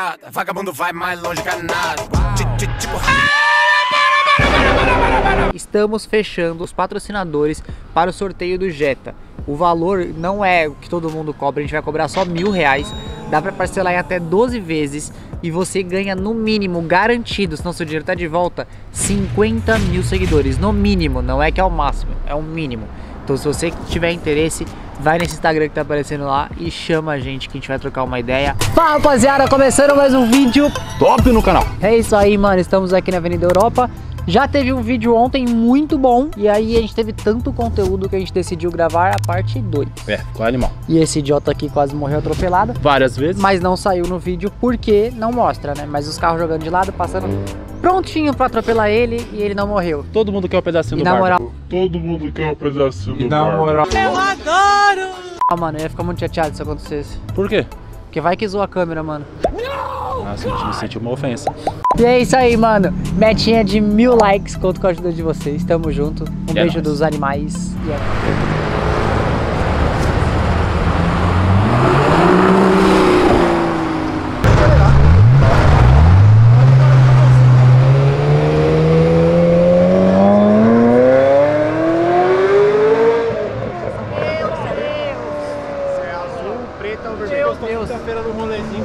nada. Vagabundo vai mais longe que nada. Tipo... Estamos fechando os patrocinadores para o sorteio do Jetta. O valor não é o que todo mundo cobra, a gente vai cobrar só R$1.000. Dá para parcelar em até 12 vezes e você ganha no mínimo, garantido, senão seu dinheiro tá de volta, 50 mil seguidores. No mínimo, não é que é o máximo, é o mínimo. Então se você tiver interesse, vai nesse Instagram que tá aparecendo lá e chama a gente que a gente vai trocar uma ideia. Fala rapaziada, começando mais um vídeo top no canal. É isso aí, mano, estamos aqui na Avenida Europa. Já teve um vídeo ontem muito bom e aí a gente teve tanto conteúdo que a gente decidiu gravar a parte 2. É, ficou animal. E esse idiota aqui quase morreu atropelado. Várias vezes. Mas não saiu no vídeo porque não mostra, né? Mas os carros jogando de lado, passando prontinho pra atropelar ele e ele não morreu. Todo mundo quer um pedacinho E do na barco. moral... Todo mundo quer um pedacinho do Na barco. moral... Eu adoro! Ah, mano, eu ia ficar muito chateado se isso acontecesse. Por quê? Porque vai que zoa a câmera, mano. Ah, senti uma ofensa. E é isso aí, mano. Metinha de 1000 likes, conto com a ajuda de vocês. Tamo junto. Um beijo nóis. dos animais. E é. Feira do rolezinho.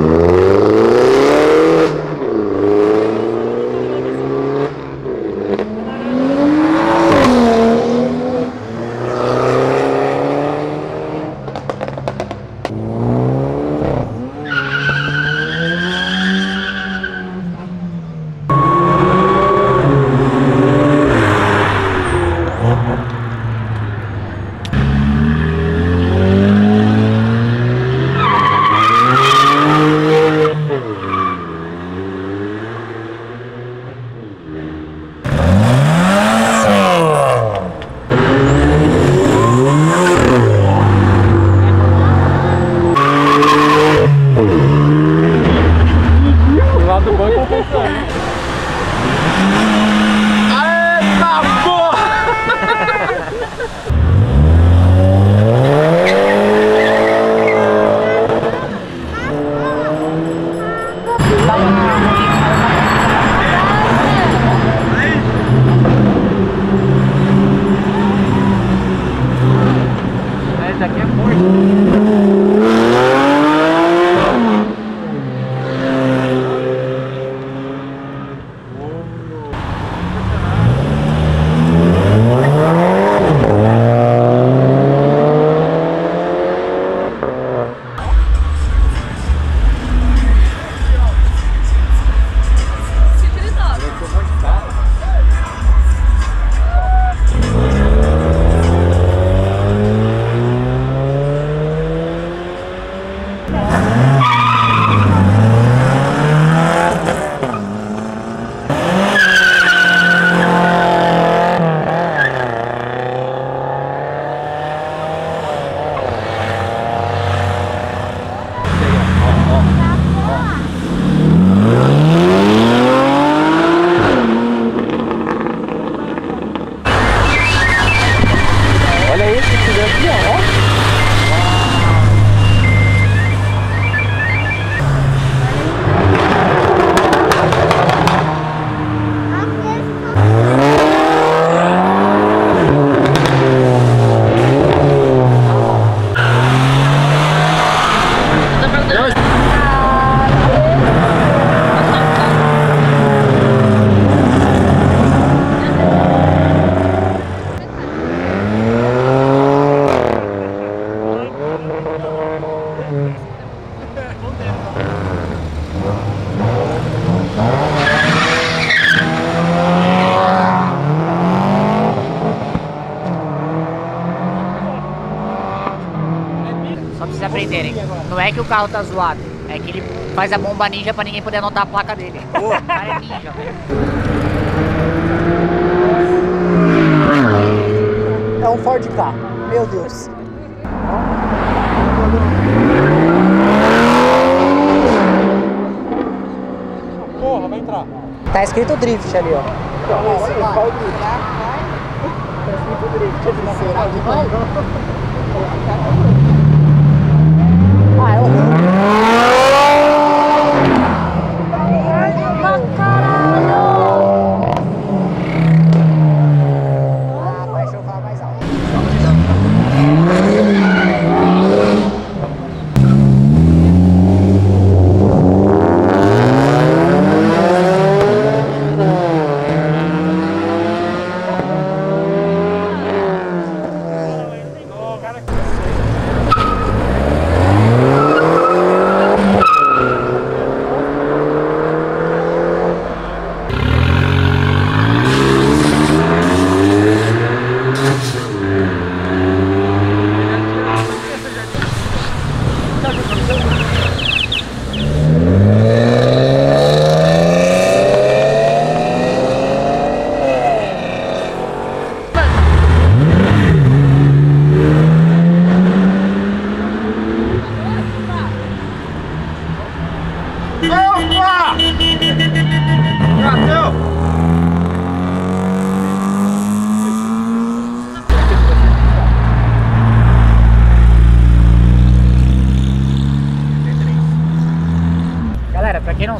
Esse aqui é forte. Só pra vocês aprenderem. Não é que o carro tá zoado, é que ele faz a bomba ninja pra ninguém poder anotar a placa dele. O cara é ninja, velho. É um Ford Ka, meu Deus. Porra, vai entrar. Tá escrito drift ali, ó. Ah, é horrível.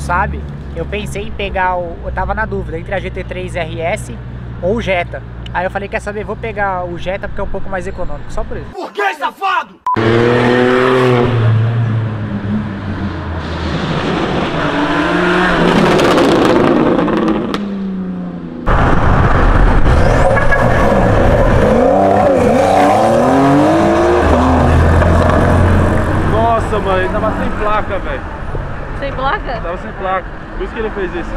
sabe, eu pensei em pegar eu tava na dúvida entre a GT3 RS ou o Jetta. Aí eu falei, quer saber, vou pegar o Jetta porque é um pouco mais econômico, só por isso. Por que, safado? Nossa, mano, ele tava sem placa, velho. Sem placa? Tava sem placa. Por isso que ele fez isso.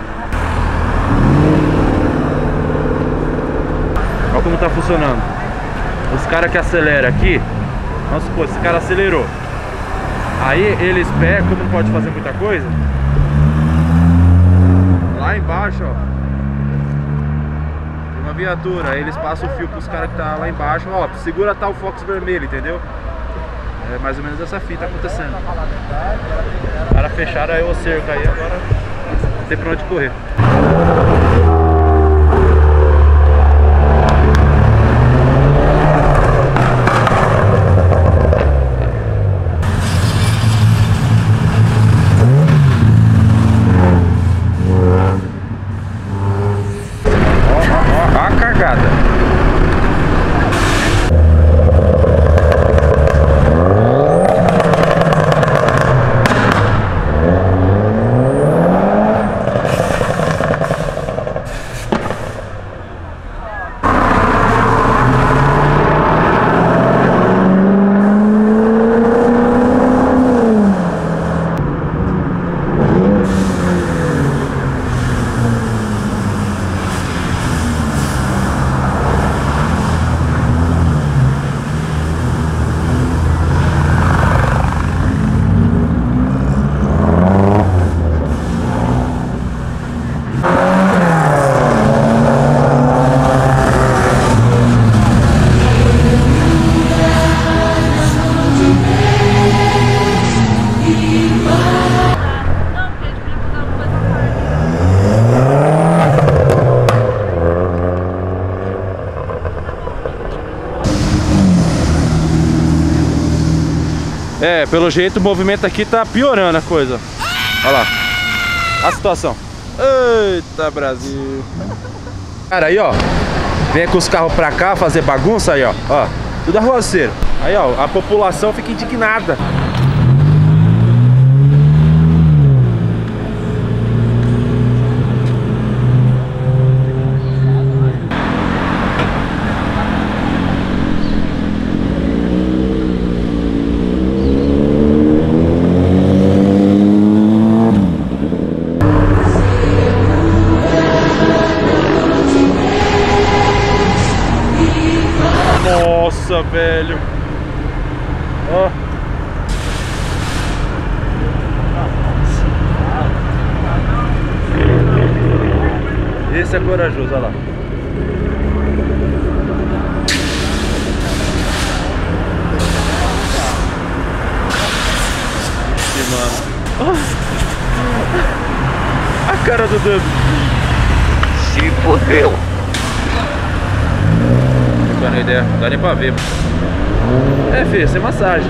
Olha como tá funcionando. Os caras que aceleram aqui, vamos supor, esse cara acelerou. Aí eles pegam, como não pode fazer muita coisa, lá embaixo, ó, tem uma viatura, aí eles passam o fio pros caras que tá lá embaixo, ó, segura tal Fox vermelho, entendeu? É mais ou menos essa fita acontecendo. Os caras fecharam aí o cerco aí, agora não tem pra onde correr. Ó a cagada. É, pelo jeito o movimento aqui tá piorando a coisa. Olha lá a situação. Eita, Brasil. Cara, aí ó, vem com os carros pra cá fazer bagunça aí, ó. Ó, tudo arruaceiro. Aí ó, a população fica indignada. Nossa, velho. Ó. Esse é corajoso, olha lá. Esse mano. Oh. A cara do Dub. Se fodeu. Não ideia, não dá nem pra ver. É, filho, sem massagem.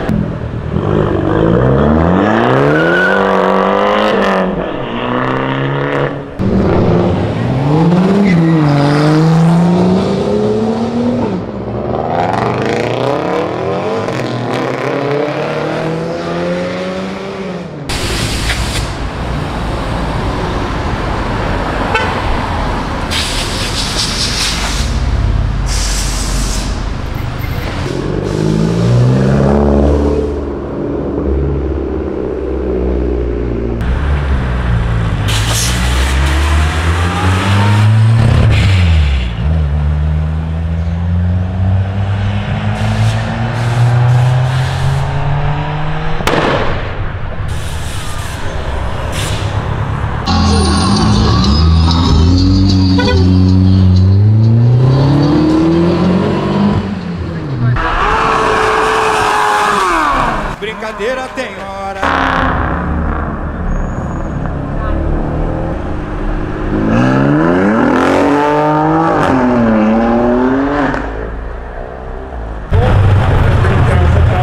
Brincadeira tem hora.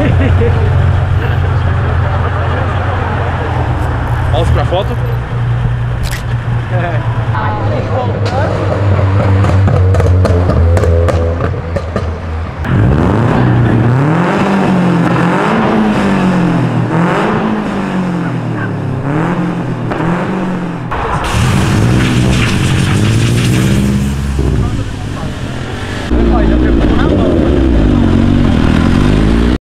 Pausa pra foto.